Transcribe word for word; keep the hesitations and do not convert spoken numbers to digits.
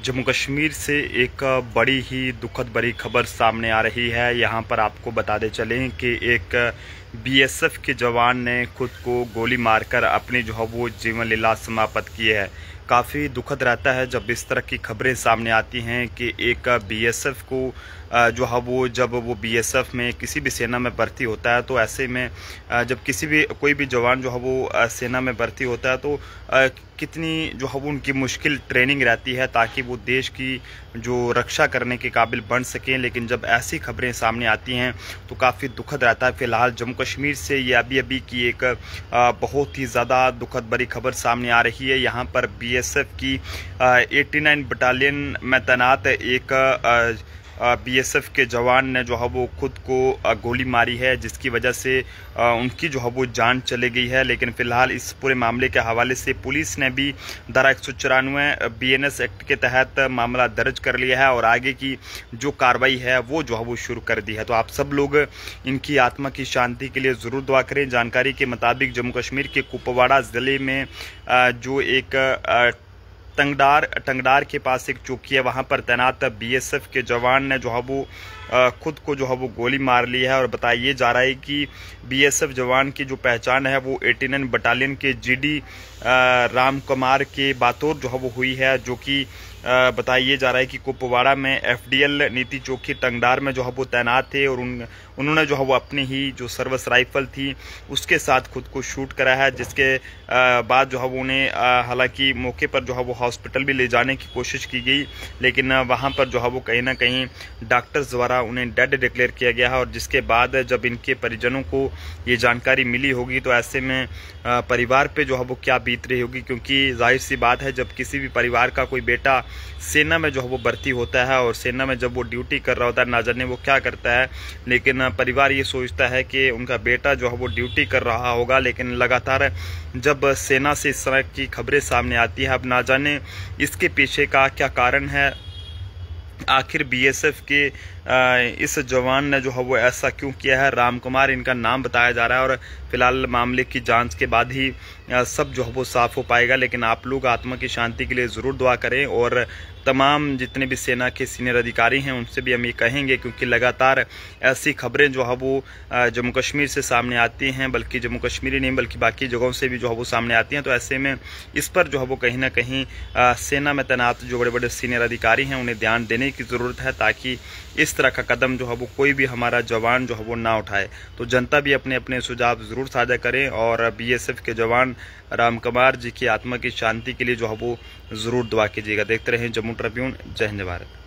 जम्मू कश्मीर से एक बड़ी ही दुखद बड़ी खबर सामने आ रही है। यहाँ पर आपको बताते चलें कि एक बीएसएफ के जवान ने खुद को गोली मारकर अपनी जो है वो जीवन लीला समाप्त की है। काफ़ी दुखद रहता है जब इस तरह की खबरें सामने आती हैं कि एक बीएसएफ को जो है वो जब वो बीएसएफ में किसी भी सेना में भर्ती होता है तो ऐसे में जब किसी भी कोई भी जवान जो है वो सेना में भर्ती होता है तो कितनी जो है वो उनकी मुश्किल ट्रेनिंग रहती है ताकि वो देश की जो रक्षा करने के काबिल बन सकें। लेकिन जब ऐसी खबरें सामने आती हैं तो काफ़ी दुखद रहता है। फिलहाल जम्मू कश्मीर से ये अभी अभी की एक बहुत ही ज़्यादा दुखद बड़ी खबर सामने आ रही है। यहाँ पर बीएसएफ की नवासी बटालियन में तैनात एक बीएसएफ के जवान ने जो है वो खुद को गोली मारी है, जिसकी वजह से उनकी जो है वो जान चली गई है। लेकिन फिलहाल इस पूरे मामले के हवाले से पुलिस ने भी धारा एक सौ चौरानवे बीएनएस एक्ट के तहत मामला दर्ज कर लिया है और आगे की जो कार्रवाई है वो जो है वो शुरू कर दी है। तो आप सब लोग इनकी आत्मा की शांति के लिए ज़रूर दुआ करें। जानकारी के मुताबिक जम्मू कश्मीर के कुपवाड़ा ज़िले में जो एक टंगडार टंगडार के पास एक चौकी है, वहाँ पर तैनात बीएसएफ के जवान ने जो है वो खुद को जो है वो गोली मार ली है। और बताइए जा रहा है कि बीएसएफ जवान की जो पहचान है वो नवासी बटालियन के जीडी राम कुमार के बातौर जो है वो हुई है, जो कि बताइए जा रहा है कि कुपवाड़ा में एफडीएल नीति चौकी टंगडार में जो है वो तैनात थे और उन उन्होंने जो है वो अपनी ही जो सर्विस राइफल थी उसके साथ खुद को शूट करा है, जिसके बाद जो है वो उन्हें हालांकि मौके पर जो है वो हॉस्पिटल भी ले जाने की कोशिश की गई, लेकिन वहाँ पर जो है वो कहीं ना कहीं डॉक्टर्स द्वारा उन्हें डेड डिक्लेयर किया गया है। और जिसके बाद जब इनके परिजनों को ये जानकारी मिली होगी तो ऐसे में परिवार पे जो है वो क्या बीत रही होगी, क्योंकि जाहिर सी बात है जब किसी भी परिवार का कोई बेटा सेना में जो है वो भर्ती होता है और सेना में जब वो ड्यूटी कर रहा होता है, ना जाने वो क्या करता है, लेकिन परिवार ये सोचता है कि उनका बेटा जो है वो ड्यूटी कर रहा होगा। लेकिन लगातार जब सेना से इस तरह की खबरें सामने आती है, अब ना जाने इसके पीछे का क्या कारण है, आखिर बीएसएफ के इस जवान ने जो है वो ऐसा क्यों किया है। राम कुमार इनका नाम बताया जा रहा है और फिलहाल मामले की जांच के बाद ही सब जो है वो साफ हो पाएगा। लेकिन आप लोग आत्मा की शांति के लिए ज़रूर दुआ करें और तमाम जितने भी सेना के सीनियर अधिकारी हैं उनसे भी हम ये कहेंगे, क्योंकि लगातार ऐसी खबरें जो है वो जम्मू कश्मीर से सामने आती हैं, बल्कि जम्मू कश्मीर ही नहीं बल्कि बाकी जगहों से भी जो है वो सामने आती हैं। तो ऐसे में इस पर जो है वो कहीं ना कहीं सेना में तैनात जो बड़े बड़े सीनियर अधिकारी हैं उन्हें ध्यान देने की ज़रूरत है, ताकि इस तरह का कदम जो है वो कोई भी हमारा जवान जो है वो ना उठाए। तो जनता भी अपने अपने सुझाव ज़रूर साझा करें और बीएसएफ के जवान राम कुमार जी की आत्मा की शांति के लिए जो है वो ज़रूर दुआ कीजिएगा। देखते रहें जम्मू ट्रिब्यून। जय हिंद भारत।